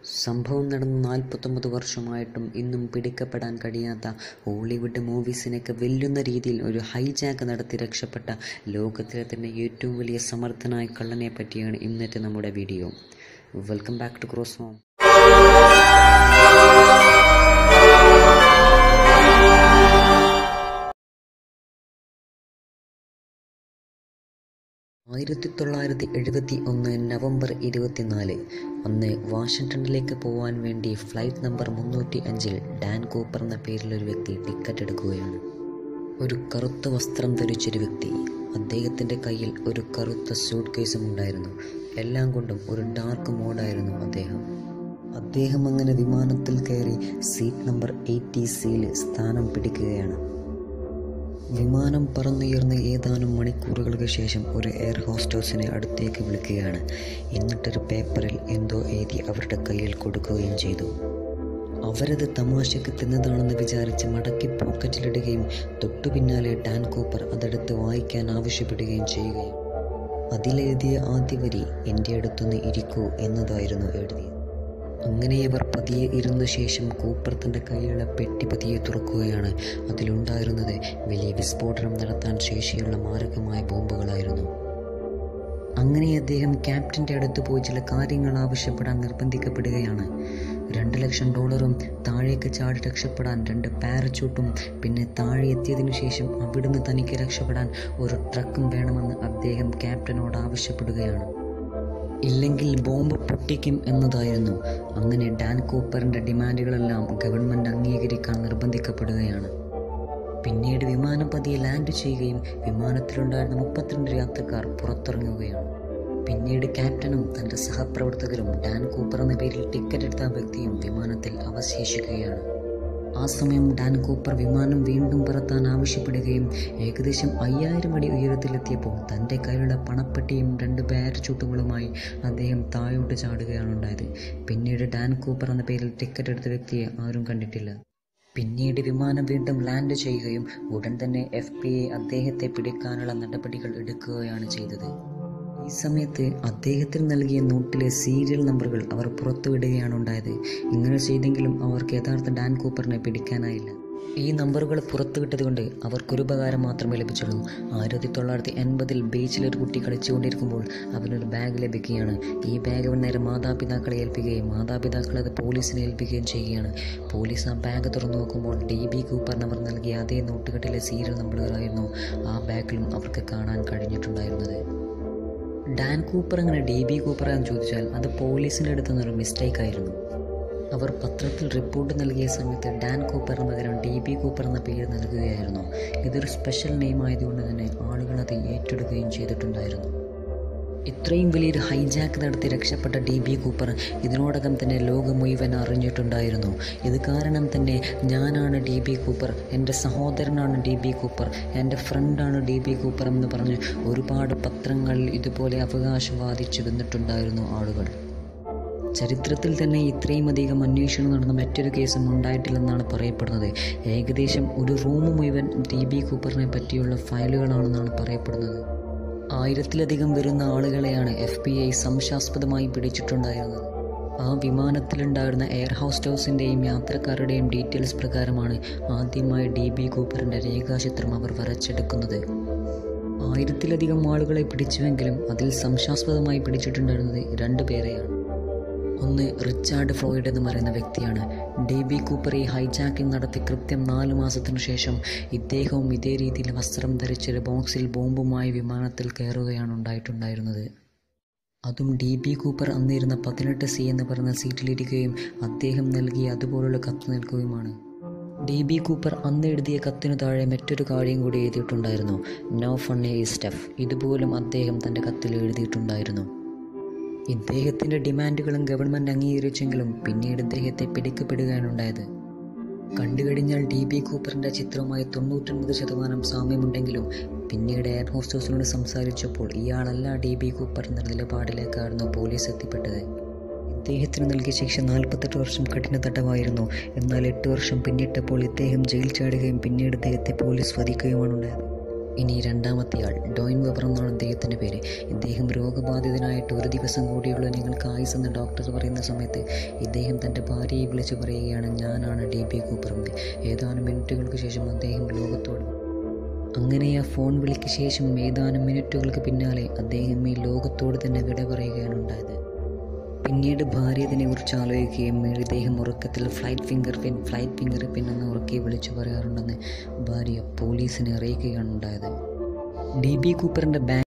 സംഭവം നടന്ന് 49 വർഷമായിട്ടും ഇന്നും പിടിക്കപ്പെടാൻ കഴിയാത്ത ഹോളിവുഡ് മൂവീസിനെയൊക്കെ വെല്ലുന്ന രീതിയിൽ ഒരു ഹൈജാക്ക് നടത്തി രക്ഷപ്പെട്ട ലോകത്തിലെ തന്നെ ഏറ്റവും വലിയ സമർത്ഥനായ കള്ളനെ പറ്റിയാണ് ഇന്നത്തെ നമ്മുടെ video. Welcome back to cross home. November 24 അന്ന് വാഷിങ്ടണിലേക്ക് പോകാൻ വേണ്ടി ഫ്ലൈറ്റ് നമ്പർ 305 ഡാൻ കൂപ്പർ എന്ന പേരിലൊരു വ്യക്തി ടിക്കറ്റ് എടുക്കുകയാണ്. ഒരു കറുത്ത വസ്ത്രം ധരിച്ചൊരു വ്യക്തി. അദ്ദേഹത്തിൻ്റെ കയ്യിൽ ഒരു കറുത്ത സ്യൂട്ട് കേസും ഉണ്ടായിരുന്നു. എല്ലാം കൊണ്ടും ഒരു ഡാർക്ക് മോഡായിരുന്നു അദ്ദേഹം അങ്ങനെ വിമാനത്തിൽ കയറി സീറ്റ് നമ്പർ 80C സ്ഥാനം പിടിക്കുകയാണ്. വിമാനം പറന്നുയർന്ന് ഏതാനും മണിക്കൂറുകൾക്ക് ശേഷം ഒരു എയർ ഹോസ്റ്റസിനെ അടുത്തേക്ക് വിളിക്കുകയാണ്. എന്നിട്ടൊരു പേപ്പറിൽ എന്തോ എഴുതി അവരുടെ കയ്യിൽ കൊടുക്കുകയും ചെയ്തു. അവരത് തമാശയ്ക്ക് തിന്നതാണെന്ന് വിചാരിച്ച് മടക്കി പോക്കറ്റിലിടുകയും തൊട്ടു പിന്നാലെ ഡാൻ കൂപ്പർ അതെടുത്ത് വായിക്കാൻ ആവശ്യപ്പെടുകയും ചെയ്യുകയും അതിലെഴുതിയ ആദ്യ വരി "എൻ്റെ അടുത്തൊന്ന് ഇരിക്കൂ" എന്നതായിരുന്നു എഴുതിയത്. അങ്ങനെ അവർ പതിയെ ഇരുന്ന ശേഷം കൂപ്പർ തൻ്റെ കയ്യിലുള്ള പെട്ടി പതിയെ തുറക്കുകയാണ്. അതിലുണ്ടായിരുന്നത് വലിയ വിസ്ഫോടനം നടത്താൻ ശേഷിയുള്ള മാരകമായ ബോംബുകളായിരുന്നു. അങ്ങനെ അദ്ദേഹം ക്യാപ്റ്റൻ്റെ അടുത്ത് പോയി ചില കാര്യങ്ങൾ ആവശ്യപ്പെടാൻ നിർബന്ധിക്കപ്പെടുകയാണ്. $2,00,000 താഴേക്ക് ചാടി രക്ഷപ്പെടാൻ 2 പാരച്യൂട്ടും പിന്നെ താഴെ എത്തിയതിനു ശേഷം അവിടുന്ന് തനിക്ക് രക്ഷപ്പെടാൻ ഒരു ട്രക്കും വേണമെന്ന് അദ്ദേഹം ക്യാപ്റ്റനോട് ആവശ്യപ്പെടുകയാണ്. ഇല്ലെങ്കിൽ ബോംബ് പൊട്ടിക്കും എന്നതായിരുന്നു. അങ്ങനെ ഡാൻ കൂപ്പറിൻ്റെ ഡിമാൻഡുകളെല്ലാം ഗവൺമെൻറ് അംഗീകരിക്കാൻ നിർബന്ധിക്കപ്പെടുകയാണ്. പിന്നീട് വിമാനം പതിയെ ലാൻഡ് ചെയ്യുകയും വിമാനത്തിലുണ്ടായിരുന്ന 32 യാത്രക്കാർ പുറത്തിറങ്ങുകയാണ്. പിന്നീട് ക്യാപ്റ്റനും തൻ്റെ സഹപ്രവർത്തകരും ഡാൻ കൂപ്പർ എന്ന പേരിൽ ടിക്കറ്റ് എടുത്ത വ്യക്തിയും വിമാനത്തിൽ അവശേഷിക്കുകയാണ്. ആ സമയം ഡാൻ കൂപ്പർ വിമാനം വീണ്ടും പറത്താൻ ആവശ്യപ്പെടുകയും ഏകദേശം 5000 അടി ഉയരത്തിലെത്തിയപ്പോൾ തൻ്റെ കയ്യിലുള്ള പണപ്പെട്ടിയും 2 പാരച്യൂട്ടുകളുമായി അദ്ദേഹം താഴോട്ട് ചാടുകയാണ് ഉണ്ടായത്. പിന്നീട് ഡാൻ കൂപ്പർ എന്ന പേരിൽ ടിക്കറ്റ് എടുത്ത വ്യക്തിയെ ആരും കണ്ടിട്ടില്ല. പിന്നീട് വിമാനം വീണ്ടും ലാൻഡ് ചെയ്യുകയും ഉടൻ തന്നെ FBI അദ്ദേഹത്തെ പിടിക്കാനുള്ള നടപടികൾ എടുക്കുകയാണ് ചെയ്തത്. ഈ സമയത്ത് അദ്ദേഹത്തിന് നൽകിയ നോട്ടിലെ സീരിയൽ നമ്പറുകൾ അവർ പുറത്തുവിടുകയാണ് ഉണ്ടായത്. ഇങ്ങനെ ചെയ്തെങ്കിലും അവർക്ക് യഥാർത്ഥ ഡാൻ കൂപ്പറിനെ പിടിക്കാനായില്ല. ഈ നമ്പറുകൾ പുറത്തുവിട്ടതുകൊണ്ട് അവർക്കൊരുപകാരം മാത്രമേ ലഭിച്ചുള്ളൂ. 1980 ബീച്ചിലൊരു കുട്ടി കളിച്ചുകൊണ്ടിരിക്കുമ്പോൾ അവനൊരു ബാഗ് ലഭിക്കുകയാണ്. ഈ ബാഗ് അവൻ നേരെ മാതാപിതാക്കളെ ഏൽപ്പിക്കുകയും മാതാപിതാക്കൾ അത് പോലീസിനെ ഏൽപ്പിക്കുകയും ചെയ്യുകയാണ്. പോലീസ് ആ ബാഗ് തുറന്നു നോക്കുമ്പോൾ DB കൂപ്പറിന് അവർ നൽകിയ അതേ നോട്ടുകെട്ടിലെ സീരിയൽ നമ്പറുകളായിരുന്നു ആ ബാഗിലും അവർക്ക് കാണാൻ കഴിഞ്ഞിട്ടുണ്ടായിരുന്നത്. ഡാൻ കൂപ്പർ അങ്ങനെ DB കൂപ്പറാന്ന് ചോദിച്ചാൽ അത് പോലീസിൻ്റെ അടുത്ത് നിന്നൊരു മിസ്റ്റേക്കായിരുന്നു. അവർ പത്രത്തിൽ റിപ്പോർട്ട് നൽകിയ സമയത്ത് ഡാൻ കൂപ്പറിന് പകരം DB കൂപ്പർ എന്ന പേര് നൽകുകയായിരുന്നു. ഇതൊരു സ്പെഷ്യൽ നെയിം ആയതുകൊണ്ട് തന്നെ ആളുകൾ അത് ഏറ്റെടുക്കുകയും ചെയ്തിട്ടുണ്ടായിരുന്നു. ഇത്രയും വലിയൊരു ഹൈജാക്ക് നടത്തി രക്ഷപ്പെട്ട DB കൂപ്പർ ഇതിനോടകം തന്നെ ലോകം മുഴുവൻ അറിഞ്ഞിട്ടുണ്ടായിരുന്നു. ഇത് കാരണം തന്നെ ഞാനാണ് DB കൂപ്പർ, എൻ്റെ സഹോദരനാണ് DB കൂപ്പർ, എൻ്റെ ഫ്രണ്ടാണ് DB കൂപ്പർ എന്ന് പറഞ്ഞ് ഒരുപാട് പത്രങ്ങളിൽ ഇതുപോലെ അവകാശവാദിച്ചു വന്നിട്ടുണ്ടായിരുന്നു ആളുകൾ. ചരിത്രത്തിൽ തന്നെ ഇത്രയും അധികം അന്വേഷണം നടന്ന മറ്റൊരു കേസും ഉണ്ടായിട്ടില്ലെന്നാണ് പറയപ്പെടുന്നത്. ഏകദേശം ഒരു റൂം മുഴുവൻ DB കൂപ്പറിനെ പറ്റിയുള്ള ഫയലുകളാണെന്നാണ് പറയപ്പെടുന്നത്. 1000-ലധികം വരുന്ന ആളുകളെയാണ് FBI സംശയാസ്പദമായി പിടിച്ചിട്ടുണ്ടായിരുന്നത്. ആ വിമാനത്തിലുണ്ടായിരുന്ന എയർ ഹോസ്റ്റസിൻ്റെയും യാത്രക്കാരുടെയും ഡീറ്റെയിൽസ് പ്രകാരമാണ് ആദ്യമായി DB കൂപ്പറിൻ്റെ രേഖാചിത്രം അവർ വരച്ചെടുക്കുന്നത്. 1000-ലധികം ആളുകളെ പിടിച്ചുവെങ്കിലും അതിൽ സംശയാസ്പദമായി പിടിച്ചിട്ടുണ്ടായിരുന്നത് 2 പേരെയാണ്. ഒന്ന് റിച്ചാർഡ് ഫ്ലോയ്ഡ് എന്ന് പറയുന്ന വ്യക്തിയാണ്. DB കൂപ്പർ ഈ ഹൈജാക്കിംഗ് നടത്തി കൃത്യം 4 മാസത്തിനു ശേഷം ഇദ്ദേഹവും ഇതേ രീതിയിൽ വസ്ത്രം ധരിച്ചൊരു ബോക്സിൽ ബോംബുമായി വിമാനത്തിൽ കയറുകയാണ് ഉണ്ടായിട്ടുണ്ടായിരുന്നത്. അതും DB കൂപ്പർ അന്നിരുന്ന 18C എന്ന് പറയുന്ന സീറ്റിലിരിക്കുകയും അദ്ദേഹം നൽകിയ അതുപോലുള്ള കത്ത് നൽകുകയുമാണ്. DB കൂപ്പർ അന്ന് എഴുതിയ കത്തിനു താഴെ മറ്റൊരു കാര്യം കൂടി എഴുതിയിട്ടുണ്ടായിരുന്നു: "നോ ഫണ്ണി സ്റ്റഫ്." ഇതുപോലും അദ്ദേഹം തൻ്റെ കത്തിൽ എഴുതിയിട്ടുണ്ടായിരുന്നു. ഇദ്ദേഹത്തിൻ്റെ ഡിമാൻഡുകളും ഗവൺമെൻറ് അംഗീകരിച്ചെങ്കിലും പിന്നീട് ഇദ്ദേഹത്തെ പിടിക്കപ്പെടുകയാണ് ഉണ്ടായത്. കണ്ടുകഴിഞ്ഞാൽ DB കൂപ്പറിൻ്റെ ചിത്രവുമായി 99% സാമ്യമുണ്ടെങ്കിലും പിന്നീട് എയർ ഹോസ്റ്റസിനോട് സംസാരിച്ചപ്പോൾ ഇയാളല്ല DB കൂപ്പർ എന്ന നിലപാടിലേക്കായിരുന്നു പോലീസ് എത്തിപ്പെട്ടത്. ഇദ്ദേഹത്തിന് നൽകിയ ശിക്ഷ 48 വർഷം കഠിന തടവായിരുന്നു. എന്നാൽ 8 വർഷം പിന്നിട്ടപ്പോൾ ഇദ്ദേഹം ജയിൽ ചാടുകയും പിന്നീട് ഇദ്ദേഹത്തെ പോലീസ് വധിക്കുകയുമാണ് ഉണ്ടായത്. ഇനി രണ്ടാമത്തെ ആൾ ഡോയിൻ വെബർ എന്നാണ് അദ്ദേഹത്തിൻ്റെ പേര്. ഇദ്ദേഹം രോഗബാധിതനായിട്ട് ഒരു ദിവസം കൂടിയുള്ള നിങ്ങൾക്ക് ആയുസ് എന്ന് ഡോക്ടർ പറയുന്ന സമയത്ത് ഇദ്ദേഹം തൻ്റെ ഭാര്യയെ വിളിച്ച് പറയുകയാണ്, ഞാനാണ് DB കൂപ്പർ എന്ന്. ഏതാനും മിനിറ്റുകൾക്ക് ശേഷം അദ്ദേഹം ലോകത്തോട്. അങ്ങനെ ആ ഫോൺ വിളിക്ക് ശേഷം ഏതാനും മിനിറ്റുകൾക്ക് പിന്നാലെ അദ്ദേഹം ഈ ലോകത്തോട് തന്നെ വിട പറയുകയാണ് ഉണ്ടായത്. പിന്നീട് ഭാര്യ ഇതിനെക്കുറിച്ച് ആലോചിക്കുകയും ഇദ്ദേഹം ഉറക്കത്തിൽ ഫ്ലൈറ്റ് ഫിംഗർ പിൻ എന്ന് ഉറക്കെ വിളിച്ചു പറയാറുണ്ടെന്ന് ഭാര്യ പോലീസിനെ അറിയിക്കുകയാണ് ഉണ്ടായത്. DB കൂപ്പറിൻ്റെ